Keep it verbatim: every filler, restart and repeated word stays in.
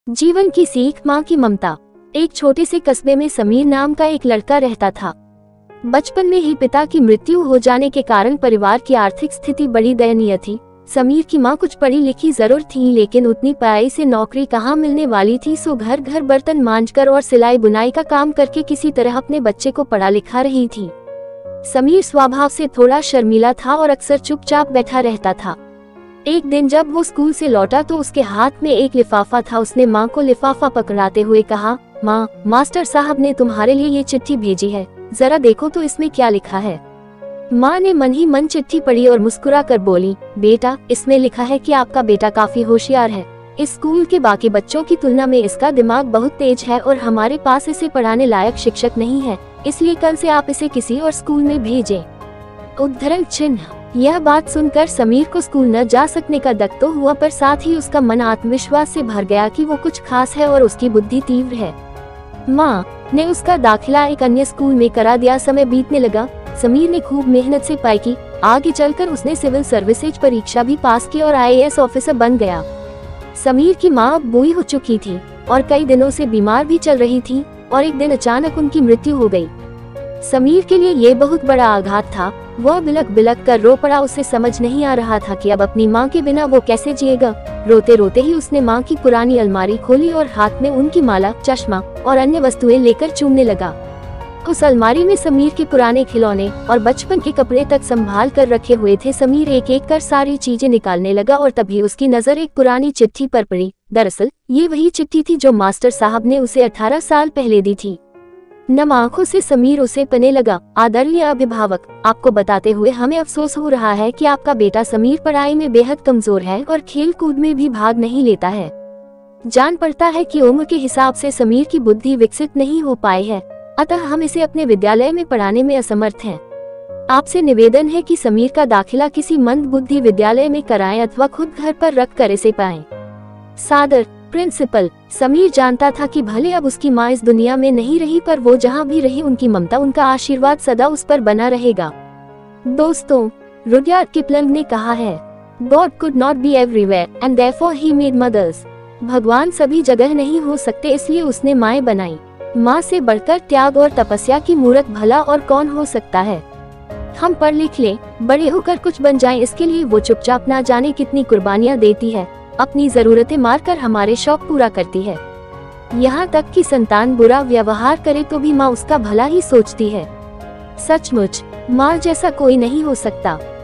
जीवन की सीख, माँ की ममता। एक छोटे से कस्बे में समीर नाम का एक लड़का रहता था। बचपन में ही पिता की मृत्यु हो जाने के कारण परिवार की आर्थिक स्थिति बड़ी दयनीय थी। समीर की माँ कुछ पढ़ी लिखी जरूर थी, लेकिन उतनी पढ़ाई से नौकरी कहाँ मिलने वाली थी। सो घर घर बर्तन मांजकर और सिलाई बुनाई का काम करके किसी तरह अपने बच्चे को पढ़ा लिखा रही थी। समीर स्वभाव से थोड़ा शर्मीला था और अक्सर चुपचाप बैठा रहता था। एक दिन जब वो स्कूल से लौटा तो उसके हाथ में एक लिफाफा था। उसने माँ को लिफाफा पकड़ाते हुए कहा, माँ, मास्टर साहब ने तुम्हारे लिए ये चिट्ठी भेजी है, जरा देखो तो इसमें क्या लिखा है। माँ ने मन ही मन चिट्ठी पढ़ी और मुस्कुरा कर बोली, बेटा, इसमें लिखा है कि आपका बेटा काफी होशियार है। इस स्कूल के बाकी बच्चों की तुलना में इसका दिमाग बहुत तेज है और हमारे पास इसे पढ़ाने लायक शिक्षक नहीं है, इसलिए कल से आप इसे किसी और स्कूल में भेजें। उद्धरण चिन्ह। यह बात सुनकर समीर को स्कूल न जा सकने का दर्द तो हुआ, पर साथ ही उसका मन आत्मविश्वास से भर गया कि वो कुछ खास है और उसकी बुद्धि तीव्र है। माँ ने उसका दाखिला एक अन्य स्कूल में करा दिया। समय बीतने लगा। समीर ने खूब मेहनत से पढ़ाई की। आगे चलकर उसने सिविल सर्विसेज परीक्षा भी पास की और आई ए एस ऑफिसर बन गया। समीर की माँ अब बूढ़ी हो चुकी थी और कई दिनों से बीमार भी चल रही थी और एक दिन अचानक उनकी मृत्यु हो गई। समीर के लिए ये बहुत बड़ा आघात था। वह बिलक बिलक कर रो पड़ा। उसे समझ नहीं आ रहा था कि अब अपनी माँ के बिना वो कैसे जिएगा। रोते रोते ही उसने माँ की पुरानी अलमारी खोली और हाथ में उनकी माला, चश्मा और अन्य वस्तुएं लेकर चूमने लगा। उस अलमारी में समीर के पुराने खिलौने और बचपन के कपड़े तक संभाल कर रखे हुए थे। समीर एक एक कर सारी चीजें निकालने लगा और तभी उसकी नजर एक पुरानी चिट्ठी पर पड़ी। दरअसल ये वही चिट्ठी थी जो मास्टर साहब ने उसे अठारह साल पहले दी थी। नम आंखों से समीर उसे पढ़ने लगा। आदरणीय अभिभावक, आपको बताते हुए हमें अफसोस हो रहा है कि आपका बेटा समीर पढ़ाई में बेहद कमजोर है और खेल कूद में भी भाग नहीं लेता है। जान पड़ता है कि उम्र के हिसाब से समीर की बुद्धि विकसित नहीं हो पाई है, अतः हम इसे अपने विद्यालय में पढ़ाने में असमर्थ हैं। आपसे निवेदन है कि समीर का दाखिला किसी मंद बुद्धि विद्यालय में कराएं अथवा खुद घर पर रख कर इसे पढ़ाएं। सादर, प्रिंसिपल। समीर जानता था कि भले अब उसकी माँ इस दुनिया में नहीं रही, पर वो जहाँ भी रही उनकी ममता, उनका आशीर्वाद सदा उस पर बना रहेगा। दोस्तों, रुडयार्ड किपलिंग ने कहा है, God could not be everywhere and therefore he made mothers. भगवान सभी जगह नहीं हो सकते, इसलिए उसने माएं बनाई। माँ से बढ़कर त्याग और तपस्या की मूरत भला और कौन हो सकता है। हम पढ़ लिख लें, बड़े होकर कुछ बन जाएं, इसके लिए वो चुपचाप ना जाने कितनी कुर्बानियाँ देती है। अपनी जरूरतें मारकर हमारे शौक पूरा करती है। यहाँ तक कि संतान बुरा व्यवहार करे तो भी माँ उसका भला ही सोचती है। सचमुच माँ जैसा कोई नहीं हो सकता।